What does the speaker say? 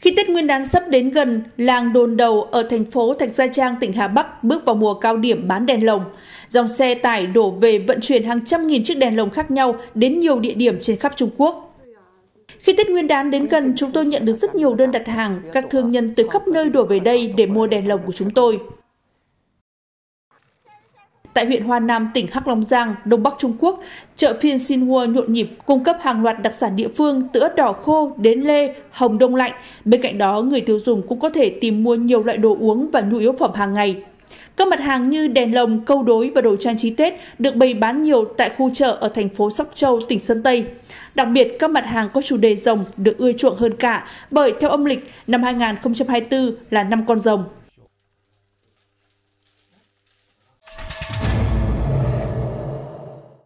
Khi Tết Nguyên đán sắp đến gần, làng Đồn Đầu ở thành phố Thạch Gia Trang, tỉnh Hà Bắc bước vào mùa cao điểm bán đèn lồng. Dòng xe tải đổ về vận chuyển hàng trăm nghìn chiếc đèn lồng khác nhau đến nhiều địa điểm trên khắp Trung Quốc. Khi Tết Nguyên đán đến gần, chúng tôi nhận được rất nhiều đơn đặt hàng. Các thương nhân từ khắp nơi đổ về đây để mua đèn lồng của chúng tôi. Tại huyện Hoa Nam, tỉnh Hắc Long Giang, Đông Bắc Trung Quốc, chợ phiên Xinhua nhộn nhịp cung cấp hàng loạt đặc sản địa phương từ ớt đỏ khô đến lê, hồng đông lạnh. Bên cạnh đó, người tiêu dùng cũng có thể tìm mua nhiều loại đồ uống và nhu yếu phẩm hàng ngày. Các mặt hàng như đèn lồng, câu đối và đồ trang trí Tết được bày bán nhiều tại khu chợ ở thành phố Sóc Châu, tỉnh Sơn Tây. Đặc biệt, các mặt hàng có chủ đề rồng được ưa chuộng hơn cả bởi theo âm lịch, năm 2024 là năm con rồng.